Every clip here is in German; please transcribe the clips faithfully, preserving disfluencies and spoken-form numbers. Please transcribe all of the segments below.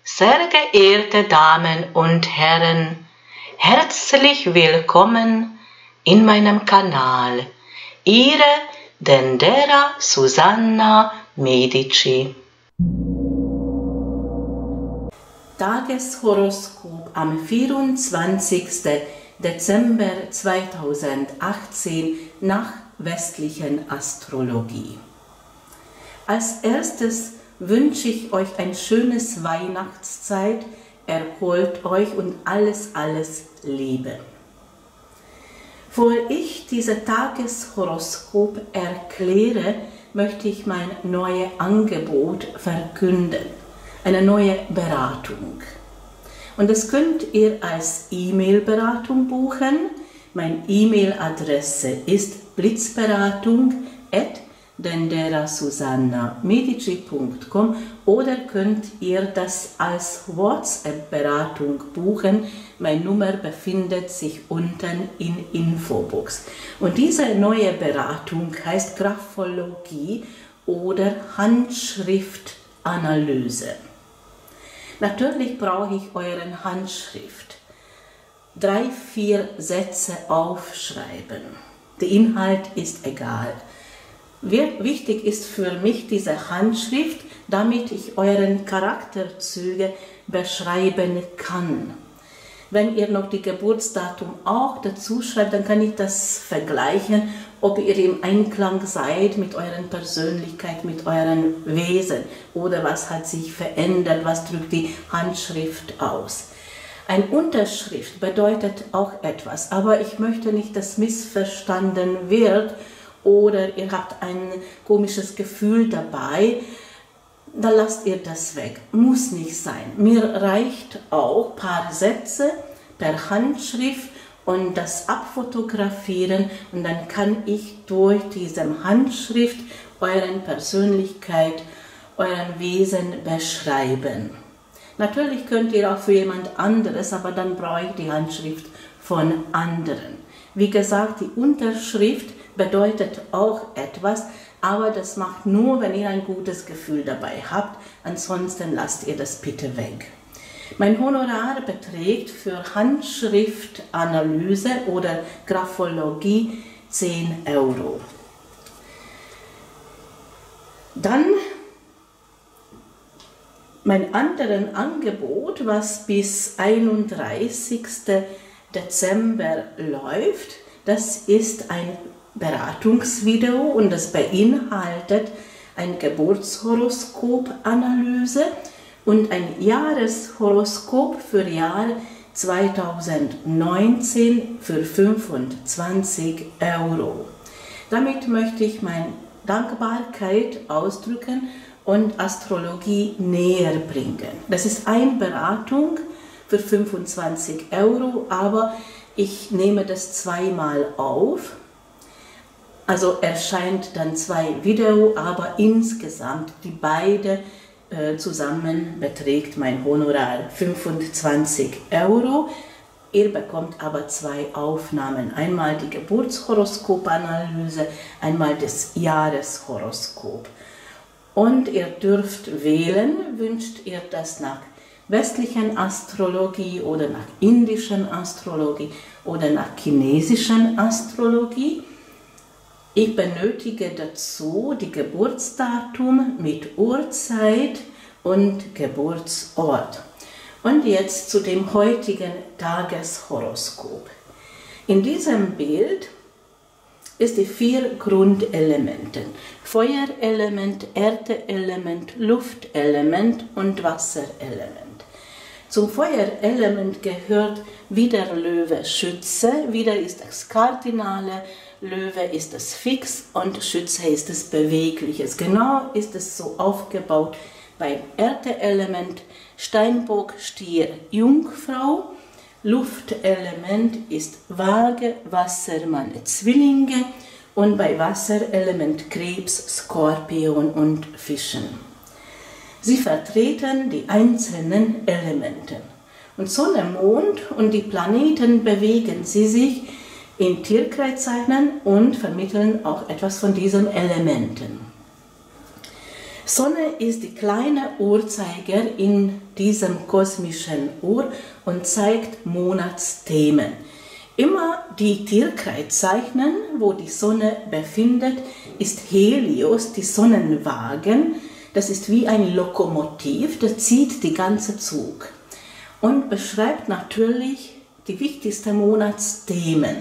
Sehr geehrte Damen und Herren, herzlich willkommen in meinem Kanal. Ihre Dendera Susanna Medici. Tageshoroskop am vierundzwanzigsten Dezember zweitausendachtzehn nach westlichen Astrologie. Als erstes wünsche ich euch ein schönes Weihnachtszeit, erholt euch und alles, alles Liebe. Bevor ich dieses Tageshoroskop erkläre, möchte ich mein neues Angebot verkünden, eine neue Beratung. Und das könnt ihr als E-Mail-Beratung buchen. Meine E-Mail-Adresse ist blitzberatung at dendera susanna medici punkt com oder könnt ihr das als WhatsApp-Beratung buchen. Meine Nummer befindet sich unten in Infobox. Und diese neue Beratung heißt Graphologie oder Handschriftanalyse. Natürlich brauche ich euren Handschrift. Drei, vier Sätze aufschreiben. Der Inhalt ist egal. Wichtig ist für mich diese Handschrift, damit ich euren Charakterzüge beschreiben kann. Wenn ihr noch die Geburtsdatum auch dazu schreibt, dann kann ich das vergleichen, ob ihr im Einklang seid mit eurer Persönlichkeit, mit eurem Wesen oder was hat sich verändert, was drückt die Handschrift aus. Eine Unterschrift bedeutet auch etwas, aber ich möchte nicht, dass missverstanden wird oder ihr habt ein komisches Gefühl dabei, dann lasst ihr das weg. Muss nicht sein. Mir reicht auch ein paar Sätze per Handschrift und das abfotografieren und dann kann ich durch diese Handschrift euren Persönlichkeit, euren Wesen beschreiben. Natürlich könnt ihr auch für jemand anderes, aber dann brauche ich die Handschrift von anderen. Wie gesagt, die Unterschrift bedeutet auch etwas, aber das macht nur, wenn ihr ein gutes Gefühl dabei habt, ansonsten lasst ihr das bitte weg. Mein Honorar beträgt für Handschriftanalyse oder Graphologie zehn Euro. Dann mein anderes Angebot, was bis einunddreißigsten Dezember läuft, das ist ein Beratungsvideo und das beinhaltet eine Geburtshoroskop-Analyse und ein Jahreshoroskop für Jahr zweitausendneunzehn für fünfundzwanzig Euro. Damit möchte ich meine Dankbarkeit ausdrücken und Astrologie näher bringen. Das ist eine Beratung für fünfundzwanzig Euro, aber ich nehme das zweimal auf. Also erscheint dann zwei Videos, aber insgesamt die beide äh, zusammen beträgt mein Honorar fünfundzwanzig Euro. Ihr bekommt aber zwei Aufnahmen, einmal die Geburtshoroskopanalyse, einmal das Jahreshoroskop. Und ihr dürft wählen, wünscht ihr das nach westlichen Astrologie oder nach indischen Astrologie oder nach chinesischen Astrologie. Ich benötige dazu die Geburtsdatum mit Uhrzeit und Geburtsort. Und jetzt zu dem heutigen Tageshoroskop. In diesem Bild ist die vier Grundelemente: Feuerelement, Erdeelement, Luftelement und Wasserelement. Zum Feuerelement gehört wieder Löwe, Schütze, wieder ist das Kardinale, Löwe ist das Fix und Schütze ist das Bewegliches. Genau ist es so aufgebaut beim Erdeelement, Steinbock, Stier, Jungfrau, Luftelement ist Waage, Wassermann, Zwillinge und bei Wasserelement Krebs, Skorpion und Fischen. Sie vertreten die einzelnen Elemente. Und Sonne, Mond und die Planeten bewegen sie sich in Tierkreiszeichen und vermitteln auch etwas von diesen Elementen. Sonne ist die kleine Uhrzeiger in diesem kosmischen Uhr und zeigt Monatsthemen. Immer die Tierkreiszeichen, wo die Sonne befindet, ist Helios, die Sonnenwagen. Das ist wie ein Lokomotiv, das zieht die ganze Zug und beschreibt natürlich die wichtigsten Monatsthemen.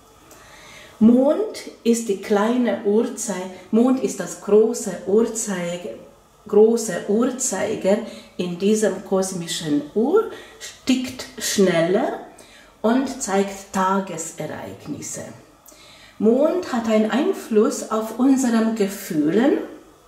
Mond ist die kleine Uhrzeiger, Mond ist das große Uhrzeiger, große Uhrzeiger in diesem kosmischen Uhr, tickt schneller und zeigt Tagesereignisse. Mond hat einen Einfluss auf unsere Gefühle,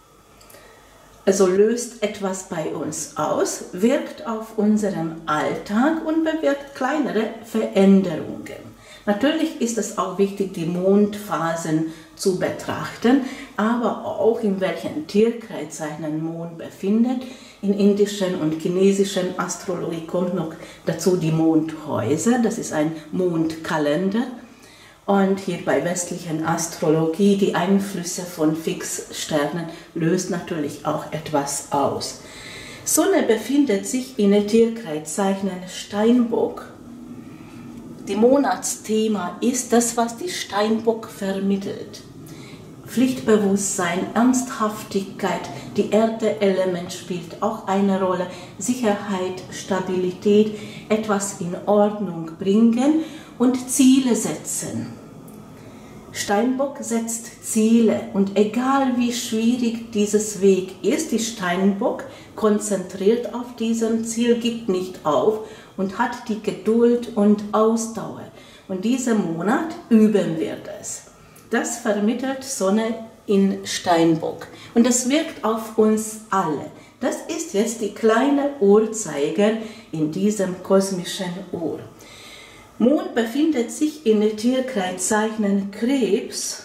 also löst etwas bei uns aus, wirkt auf unseren Alltag und bewirkt kleinere Veränderungen. Natürlich ist es auch wichtig, die Mondphasen zu betrachten, aber auch in welchen Tierkreis sich ein Mond befindet. In indischen und chinesischen Astrologie kommt noch dazu die Mondhäuser, das ist ein Mondkalender. Und hier bei westlichen Astrologie, die Einflüsse von Fixsternen löst natürlich auch etwas aus. Sonne befindet sich in den Tierkreiszeichen Steinbock. Die Monatsthema ist das, was die Steinbock vermittelt. Pflichtbewusstsein, Ernsthaftigkeit, die Erde-Element spielt auch eine Rolle. Sicherheit, Stabilität, etwas in Ordnung bringen und Ziele setzen. Steinbock setzt Ziele und egal wie schwierig dieses Weg ist, die Steinbock konzentriert auf diesem Ziel, gibt nicht auf und hat die Geduld und Ausdauer. Und diesen Monat üben wir das. Das vermittelt Sonne in Steinbock und das wirkt auf uns alle. Das ist jetzt die kleine Uhrzeiger in diesem kosmischen Uhr. Mond befindet sich in den Tierkreiszeichen Krebs.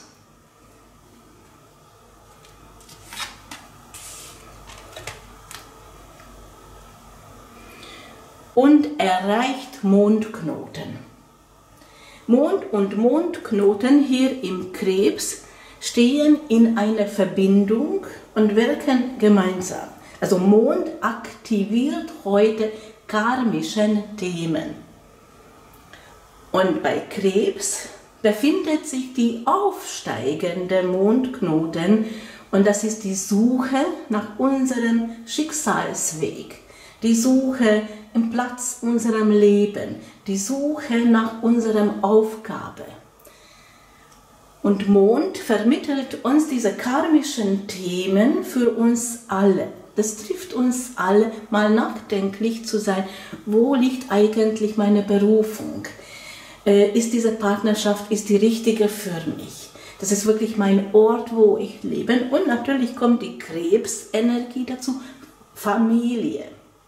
Und erreicht Mondknoten. Mond und Mondknoten hier im Krebs stehen in einer Verbindung und wirken gemeinsam. Also Mond aktiviert heute karmische Themen. Und bei Krebs befindet sich die aufsteigende Mondknoten und das ist die Suche nach unserem Schicksalsweg, die Suche im Platz unserem Leben, die Suche nach unserer Aufgabe. Und Mond vermittelt uns diese karmischen Themen für uns alle. Das trifft uns alle, mal nachdenklich zu sein, wo liegt eigentlich meine Berufung? Ist diese Partnerschaft, ist die richtige für mich? Das ist wirklich mein Ort, wo ich lebe. Und natürlich kommt die Krebsenergie dazu, Familie.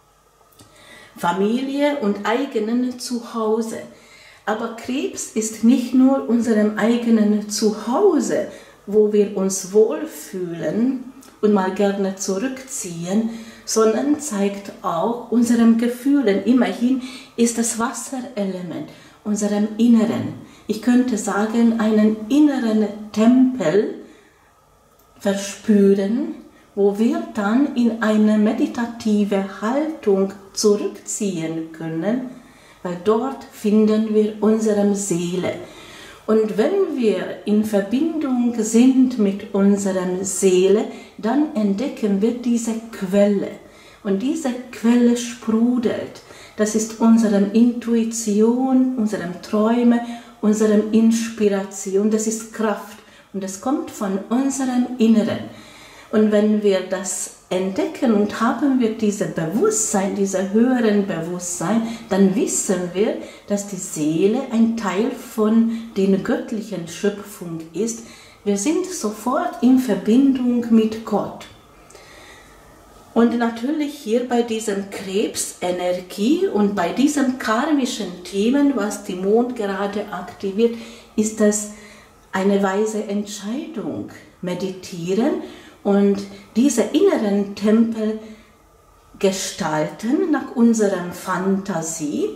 Familie und eigenen Zuhause. Aber Krebs ist nicht nur unserem eigenen Zuhause, wo wir uns wohlfühlen und mal gerne zurückziehen, sondern zeigt auch unseren Gefühlen. Immerhin ist das Wasserelement unserem Inneren, ich könnte sagen, einen inneren Tempel verspüren, wo wir dann in eine meditative Haltung zurückziehen können, weil dort finden wir unsere Seele. Und wenn wir in Verbindung sind mit unserer Seele, dann entdecken wir diese Quelle. Und diese Quelle sprudelt. Das ist unsere Intuition, unsere Träume, unsere Inspiration. Das ist Kraft und das kommt von unserem Inneren. Und wenn wir das entdecken und haben wir dieses Bewusstsein, dieses höheren Bewusstsein, dann wissen wir, dass die Seele ein Teil von der göttlichen Schöpfung ist. Wir sind sofort in Verbindung mit Gott. Und natürlich hier bei diesem Krebsenergie und bei diesen karmischen Themen, was die Mond gerade aktiviert, ist das eine weise Entscheidung. Meditieren und diese inneren Tempel gestalten nach unserer Fantasie,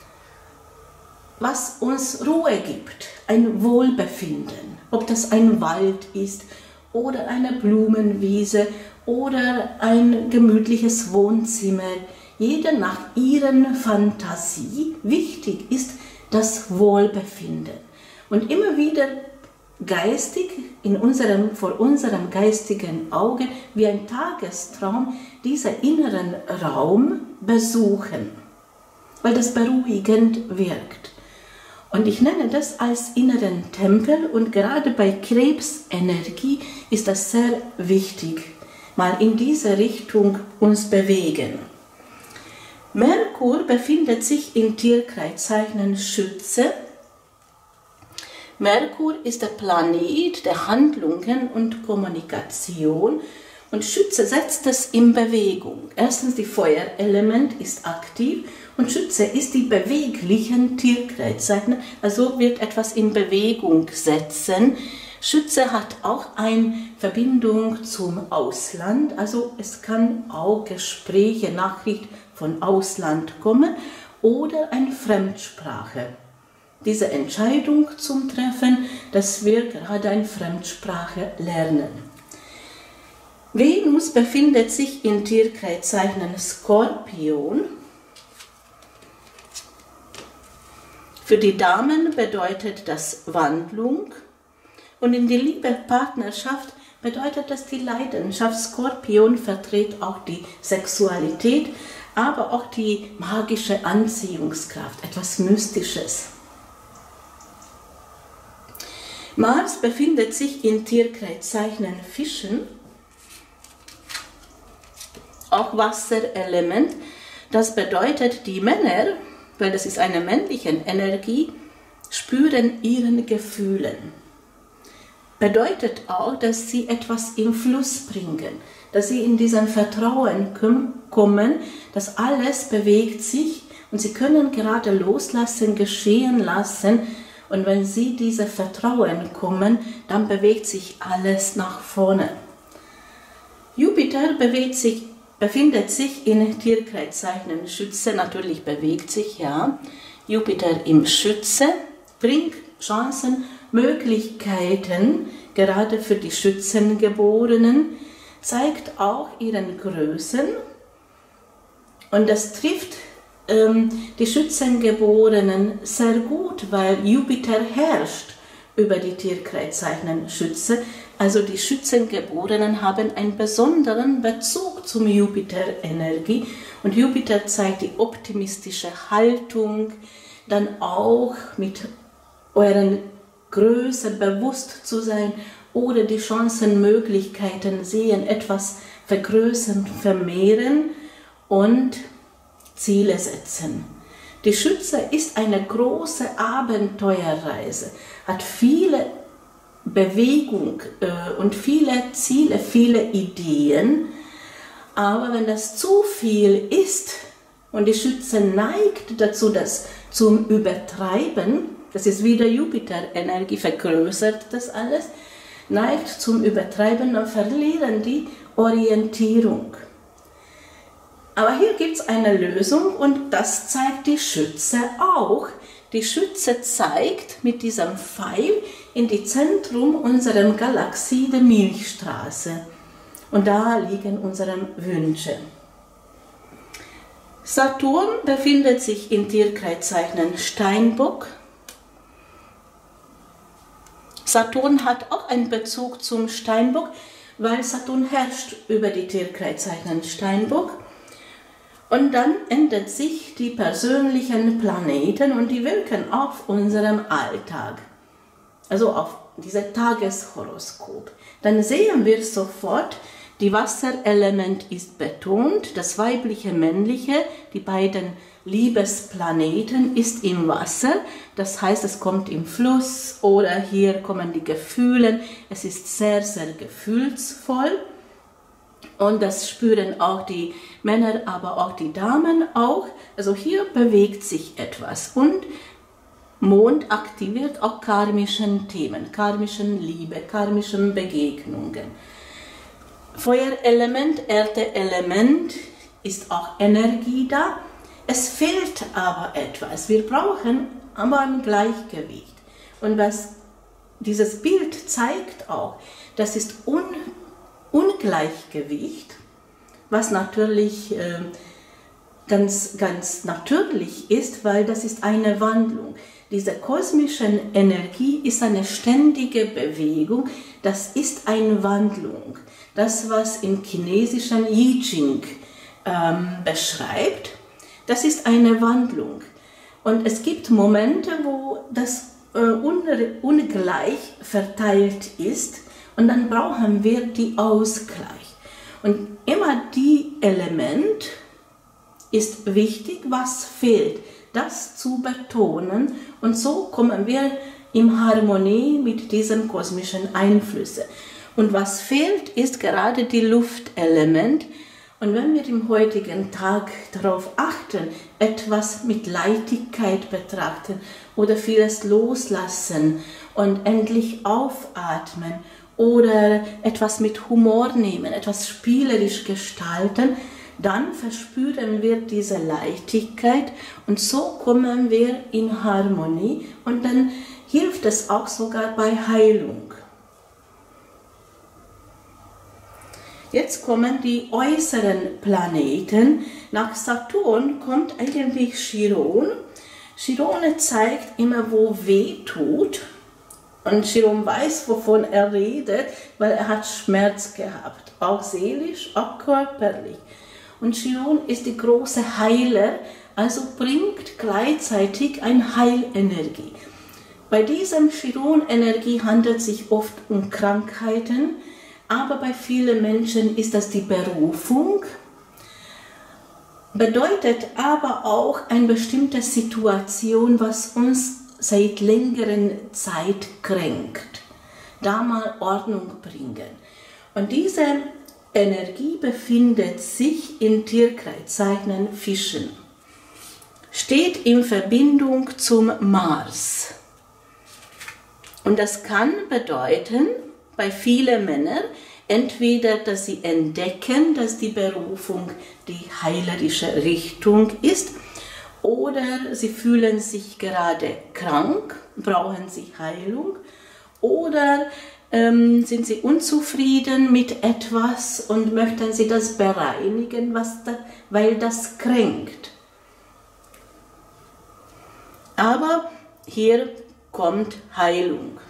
was uns Ruhe gibt, ein Wohlbefinden. Ob das ein Wald ist oder eine Blumenwiese oder ein gemütliches Wohnzimmer, jeder nach ihren Fantasie. Wichtig ist das Wohlbefinden. Und immer wieder geistig, in unserem, vor unserem geistigen Auge, wie ein Tagestraum, diesen inneren Raum besuchen, weil das beruhigend wirkt. Und ich nenne das als inneren Tempel, und gerade bei Krebsenergie ist das sehr wichtig, mal in diese Richtung uns bewegen. Merkur befindet sich im Tierkreiszeichen Schütze. Merkur ist der Planet der Handlungen und Kommunikation, und Schütze setzt es in Bewegung. Erstens, die Feuerelement ist aktiv und Schütze ist die beweglichen Tierkreiszeichen, also wird etwas in Bewegung setzen. Schütze hat auch eine Verbindung zum Ausland, also es kann auch Gespräche, Nachricht von Ausland kommen oder eine Fremdsprache. Diese Entscheidung zum Treffen, dass wir gerade eine Fremdsprache lernen. Venus befindet sich in Tierkreiszeichen Skorpion. Für die Damen bedeutet das Wandlung, und in der Liebe-Partnerschaft bedeutet das die Leidenschaft. Skorpion vertritt auch die Sexualität, aber auch die magische Anziehungskraft, etwas Mystisches. Mars befindet sich in Tierkreiszeichen Fischen, auch Wasserelement. Das bedeutet, die Männer, weil das ist eine männliche Energie, spüren ihren Gefühlen. Bedeutet auch, dass sie etwas im Fluss bringen, dass sie in diesen Vertrauen kommen, dass alles bewegt sich und sie können gerade loslassen, geschehen lassen. Und wenn sie diese Vertrauen kommen, dann bewegt sich alles nach vorne. Jupiter bewegt sich, befindet sich in Tierkreiszeichen Schütze, natürlich bewegt sich, ja. Jupiter im Schütze bringt Chancen, Möglichkeiten, gerade für die Schützengeborenen, zeigt auch ihren Größen, und das trifft ähm, die Schützengeborenen sehr gut, weil Jupiter herrscht über die Tierkreiszeichen Schütze. Also die Schützengeborenen haben einen besonderen Bezug zum Jupiter-Energie, und Jupiter zeigt die optimistische Haltung, dann auch mit euren Größe bewusst zu sein oder die Chancen, Möglichkeiten sehen, etwas vergrößern, vermehren und Ziele setzen. Die Schütze ist eine große Abenteuerreise, hat viele Bewegung äh, und viele Ziele, viele Ideen, aber wenn das zu viel ist und die Schütze neigt dazu, das zum Übertreiben, das ist wieder Jupiter-Energie, vergrößert das alles, neigt zum Übertreiben, und verlieren die Orientierung. Aber hier gibt es eine Lösung, und das zeigt die Schütze auch. Die Schütze zeigt mit diesem Pfeil in die Zentrum unserer Galaxie, der Milchstraße. Und da liegen unsere Wünsche. Saturn befindet sich in Tierkreiszeichen Steinbock. Saturn hat auch einen Bezug zum Steinbock, weil Saturn herrscht über die Tierkreiszeichen Steinbock. Und dann ändern sich die persönlichen Planeten und die wirken auf unserem Alltag, also auf dieses Tageshoroskop. Dann sehen wir sofort, die Wasserelement ist betont, das weibliche, männliche, die beiden Liebesplaneten ist im Wasser, das heißt, es kommt im Fluss oder hier kommen die Gefühle, es ist sehr, sehr gefühlsvoll. Und das spüren auch die Männer, aber auch die Damen auch. Also hier bewegt sich etwas. Und Mond aktiviert auch karmischen Themen, karmischen Liebe, karmischen Begegnungen. Feuerelement, Erdeelement ist auch Energie da. Es fehlt aber etwas. Wir brauchen aber ein Gleichgewicht. Und was dieses Bild zeigt auch, das ist un Ungleichgewicht, was natürlich äh, ganz, ganz natürlich ist, weil das ist eine Wandlung. Diese kosmische Energie ist eine ständige Bewegung, das ist eine Wandlung. Das, was im chinesischen I Ching ähm, beschreibt, das ist eine Wandlung. Und es gibt Momente, wo das äh, ungleich verteilt ist und dann brauchen wir die Ausgleich. Und immer die Element ist wichtig, was fehlt, das zu betonen, und so kommen wir in Harmonie mit diesen kosmischen Einflüssen. Und was fehlt, ist gerade die Luftelement. Und wenn wir im heutigen Tag darauf achten, etwas mit Leichtigkeit betrachten oder vieles loslassen und endlich aufatmen oder etwas mit Humor nehmen, etwas spielerisch gestalten, dann verspüren wir diese Leichtigkeit und so kommen wir in Harmonie und dann hilft es auch sogar bei Heilung. Jetzt kommen die äußeren Planeten. Nach Saturn kommt eigentlich Chiron. Chiron zeigt immer, wo weh tut. Und Chiron weiß, wovon er redet, weil er hat Schmerz gehabt. Auch seelisch, auch körperlich. Und Chiron ist die große Heiler, also bringt gleichzeitig eine Heilenergie. Bei diesem Chiron-Energie handelt es sich oft um Krankheiten, aber bei vielen Menschen ist das die Berufung, bedeutet aber auch eine bestimmte Situation, was uns seit längerer Zeit kränkt. Da mal Ordnung bringen. Und diese Energie befindet sich in Tierkreiszeichen Fischen, steht in Verbindung zum Mars. Und das kann bedeuten, bei vielen Männern, entweder, dass sie entdecken, dass die Berufung die heilerische Richtung ist, oder sie fühlen sich gerade krank, brauchen sie Heilung, oder ähm, sind sie unzufrieden mit etwas und möchten sie das bereinigen, was da, weil das kränkt. Aber hier kommt Heilung.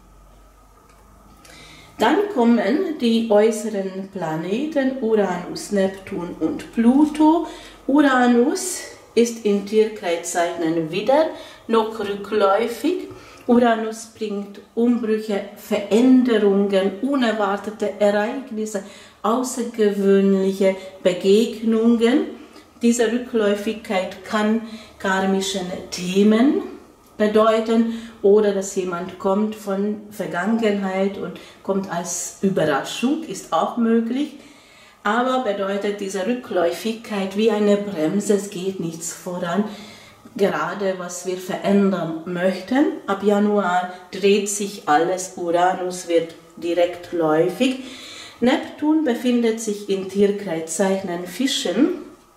Dann kommen die äußeren Planeten Uranus, Neptun und Pluto. Uranus ist in Tierkreiszeichen wieder noch rückläufig. Uranus bringt Umbrüche, Veränderungen, unerwartete Ereignisse, außergewöhnliche Begegnungen. Diese Rückläufigkeit kann karmische Themen bedeuten oder dass jemand kommt von Vergangenheit und kommt als Überraschung, ist auch möglich. Aber bedeutet diese Rückläufigkeit wie eine Bremse, es geht nichts voran. Gerade was wir verändern möchten, ab Januar dreht sich alles, Uranus wird direktläufig. Neptun befindet sich in Tierkreiszeichen Fischen.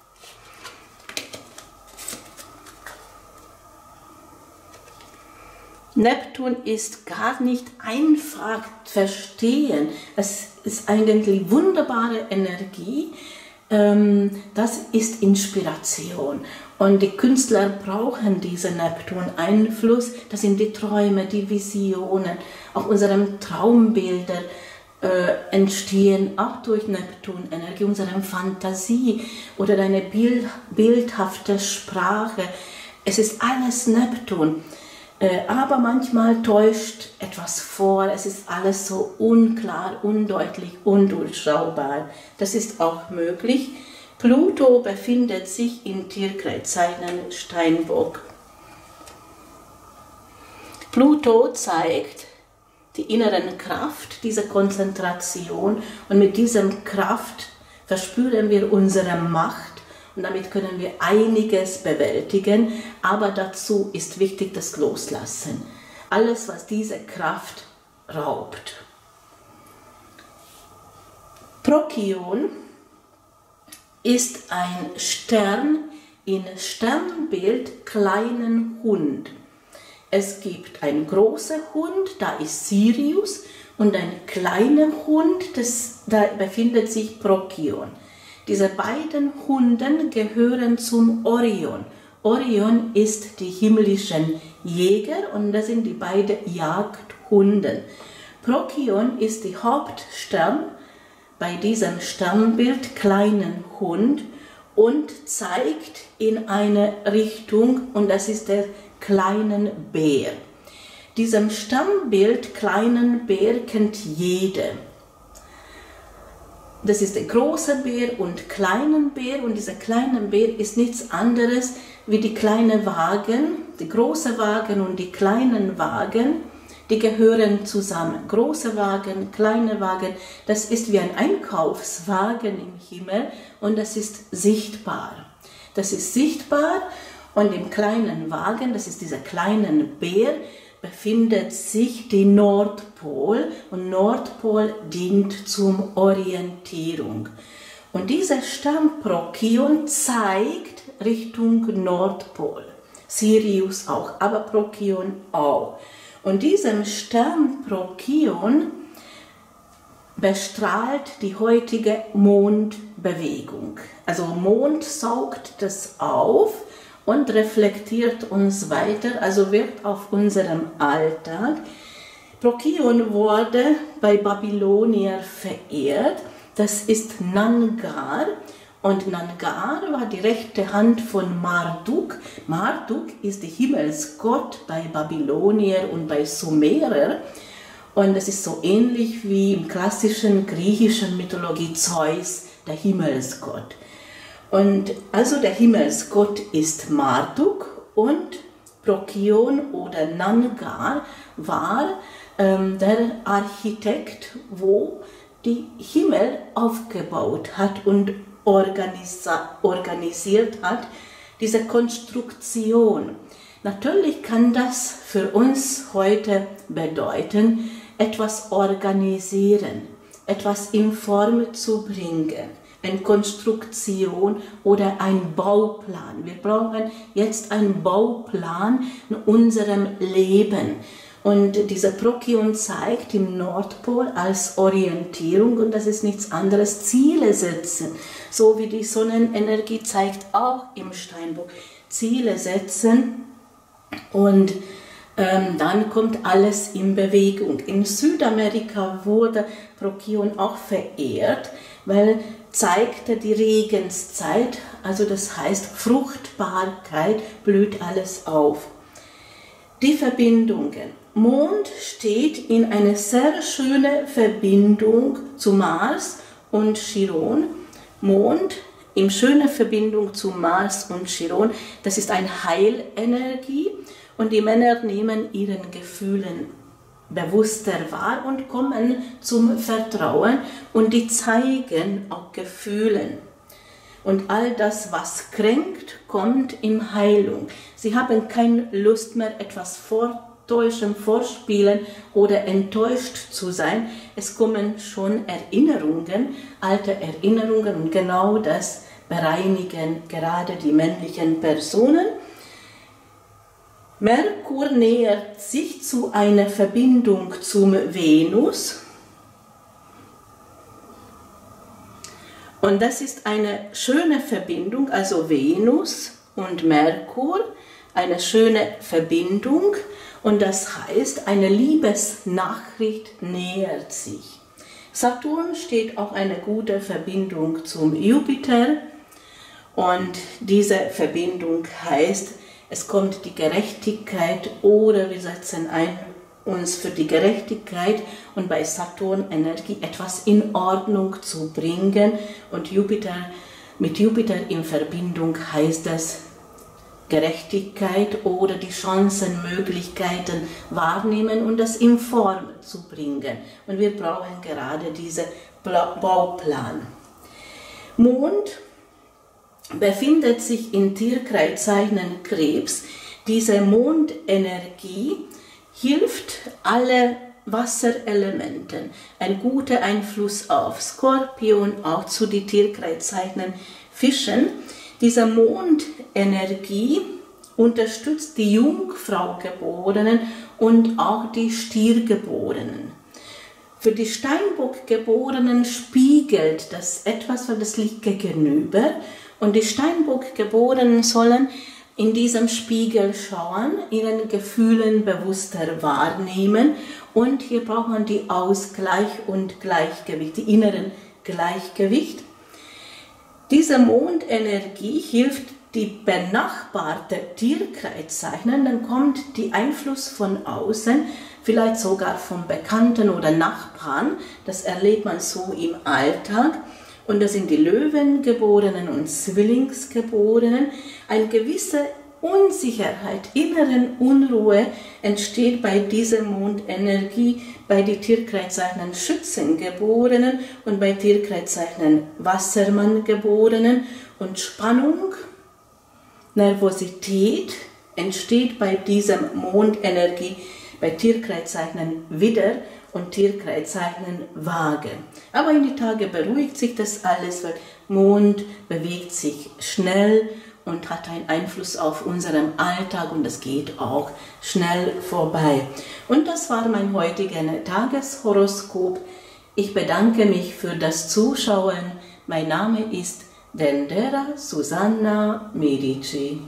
Neptun ist gar nicht einfach zu verstehen. Es ist eigentlich wunderbare Energie. Das ist Inspiration. Und die Künstler brauchen diesen Neptun-Einfluss. Das sind die Träume, die Visionen. Auch unsere Traumbilder äh, entstehen auch durch Neptun-Energie, unsere Fantasie oder eine bild, bildhafte Sprache. Es ist alles Neptun. Aber manchmal täuscht etwas vor, es ist alles so unklar, undeutlich, undurchschaubar. Das ist auch möglich. Pluto befindet sich in Tierkreiszeichen Steinbock. Pluto zeigt die innere Kraft, diese Konzentration, und mit dieser Kraft verspüren wir unsere Macht. Und damit können wir einiges bewältigen, aber dazu ist wichtig das Loslassen. Alles, was diese Kraft raubt. Procyon ist ein Stern in Sternbild kleinen Hund. Es gibt einen großen Hund, da ist Sirius, und ein kleiner Hund, das, da befindet sich Procyon. Diese beiden Hunden gehören zum Orion. Orion ist die himmlischen Jäger und das sind die beiden Jagdhunden. Procyon ist die Hauptstern bei diesem Sternbild kleinen Hund und zeigt in eine Richtung, und das ist der kleinen Bär. Diesem Sternbild kleinen Bär kennt jeder. Das ist der große Bär und kleinen Bär, und dieser kleine Bär ist nichts anderes wie die kleinen Wagen, die große Wagen und die kleinen Wagen, die gehören zusammen. Große Wagen, kleine Wagen, das ist wie ein Einkaufswagen im Himmel und das ist sichtbar. Das ist sichtbar und im kleinen Wagen, das ist dieser kleine Bär, befindet sich die Nordpol und Nordpol dient zum Orientierung. Und dieser Stern Procyon zeigt Richtung Nordpol. Sirius auch, aber Procyon auch. Und diesem Stern Procyon bestrahlt die heutige Mondbewegung. Also Mond saugt das auf und reflektiert uns weiter, also wirkt auf unserem Alltag. Procyon wurde bei Babylonier verehrt, das ist Nangar, und Nangar war die rechte Hand von Marduk. Marduk ist der Himmelsgott bei Babylonier und bei Sumerer, und es ist so ähnlich wie im klassischen griechischen Mythologie Zeus, der Himmelsgott. Und also der Himmelsgott ist Marduk und Procyon oder Nangar war ähm, der Architekt, wo die Himmel aufgebaut hat und organisiert hat, diese Konstruktion. Natürlich kann das für uns heute bedeuten, etwas organisieren, etwas in Form zu bringen. Eine Konstruktion oder ein Bauplan. Wir brauchen jetzt einen Bauplan in unserem Leben. Und dieser Procyon zeigt im Nordpol als Orientierung, und das ist nichts anderes, Ziele setzen. So wie die Sonnenenergie zeigt auch im Steinbock, Ziele setzen, und ähm, dann kommt alles in Bewegung. In Südamerika wurde Procyon auch verehrt, weil zeigte die Regenszeit, also das heißt Fruchtbarkeit, blüht alles auf. Die Verbindungen. Mond steht in einer sehr schönen Verbindung zu Mars und Chiron. Mond in schöner Verbindung zu Mars und Chiron, das ist eine Heilenergie, und die Männer nehmen ihren Gefühlen bewusster wahr und kommen zum Vertrauen, und die zeigen auch Gefühle. Und all das, was kränkt, kommt in Heilung. Sie haben keine Lust mehr, etwas vortäuschen, vorspielen oder enttäuscht zu sein. Es kommen schon Erinnerungen, alte Erinnerungen, und genau das bereinigen gerade die männlichen Personen. Merkur nähert sich zu einer Verbindung zum Venus, und das ist eine schöne Verbindung, also Venus und Merkur, eine schöne Verbindung, und das heißt, eine Liebesnachricht nähert sich. Saturn steht auch eine gute Verbindung zum Jupiter, und diese Verbindung heißt, es kommt die Gerechtigkeit, oder wir setzen ein, uns für die Gerechtigkeit und bei Saturn Energie etwas in Ordnung zu bringen, und Jupiter, mit Jupiter in Verbindung heißt es Gerechtigkeit oder die Chancen, Möglichkeiten wahrnehmen und das in Form zu bringen. Und wir brauchen gerade diesen Bauplan. Mond befindet sich in Tierkreiszeichen Krebs. Diese Mondenergie hilft alle Wasserelementen, ein guter Einfluss auf Skorpion, auch zu den Tierkreiszeichen Fischen. Diese Mondenergie unterstützt die Jungfraugeborenen und auch die Stiergeborenen. Für die Steinbock-Geborenen spiegelt das etwas für das Licht gegenüber und die Steinbock-Geborenen sollen in diesem Spiegel schauen, ihren Gefühlen bewusster wahrnehmen und hier braucht man die Ausgleich und Gleichgewicht, die inneren Gleichgewicht. Diese Mondenergie hilft die benachbarte Tierkreiszeichen, dann kommt die Einfluss von außen, vielleicht sogar von Bekannten oder Nachbarn, das erlebt man so im Alltag. Und das sind die Löwengeborenen und Zwillingsgeborenen. Eine gewisse Unsicherheit, inneren Unruhe entsteht bei dieser Mondenergie, bei den Tierkreiszeichen Schützengeborenen und bei Tierkreiszeichen Wassermanngeborenen. Und Spannung, Nervosität entsteht bei dieser Mondenergie bei Tierkreiszeichen Widder und Tierkreiszeichen Waage. Aber in die Tage beruhigt sich das alles, weil Mond bewegt sich schnell und hat einen Einfluss auf unseren Alltag und das geht auch schnell vorbei. Und das war mein heutiges Tageshoroskop. Ich bedanke mich für das Zuschauen. Mein Name ist Dendera Susanna Medici.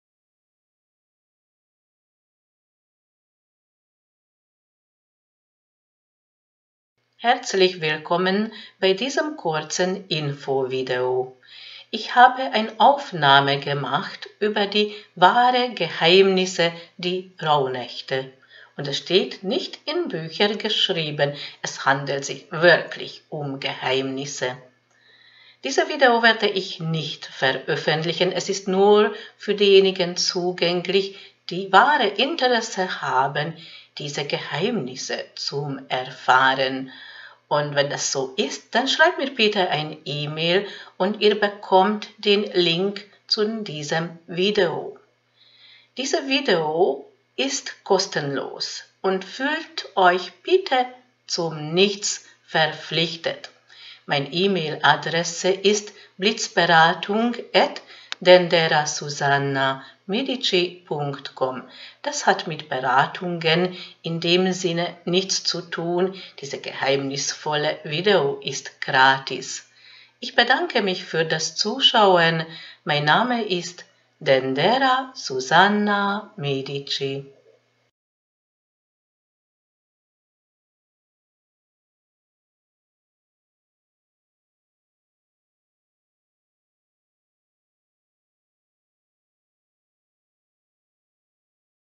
Herzlich willkommen bei diesem kurzen Infovideo. Ich habe eine Aufnahme gemacht über die wahren Geheimnisse der Rauhnächte. Und es steht nicht in Büchern geschrieben, es handelt sich wirklich um Geheimnisse. Dieses Video werde ich nicht veröffentlichen, es ist nur für diejenigen zugänglich, die wahre Interesse haben, diese Geheimnisse zu erfahren. Und wenn das so ist, dann schreibt mir bitte ein E-Mail und ihr bekommt den Link zu diesem Video. Dieses Video ist kostenlos und fühlt euch bitte zum Nichts verpflichtet. Meine E-Mail-Adresse ist blitzberatung at denderasusanna medici punkt com. Das hat mit Beratungen in dem Sinne nichts zu tun. Diese geheimnisvolle Video ist gratis. Ich bedanke mich für das Zuschauen. Mein Name ist Dendera Susanna Medici.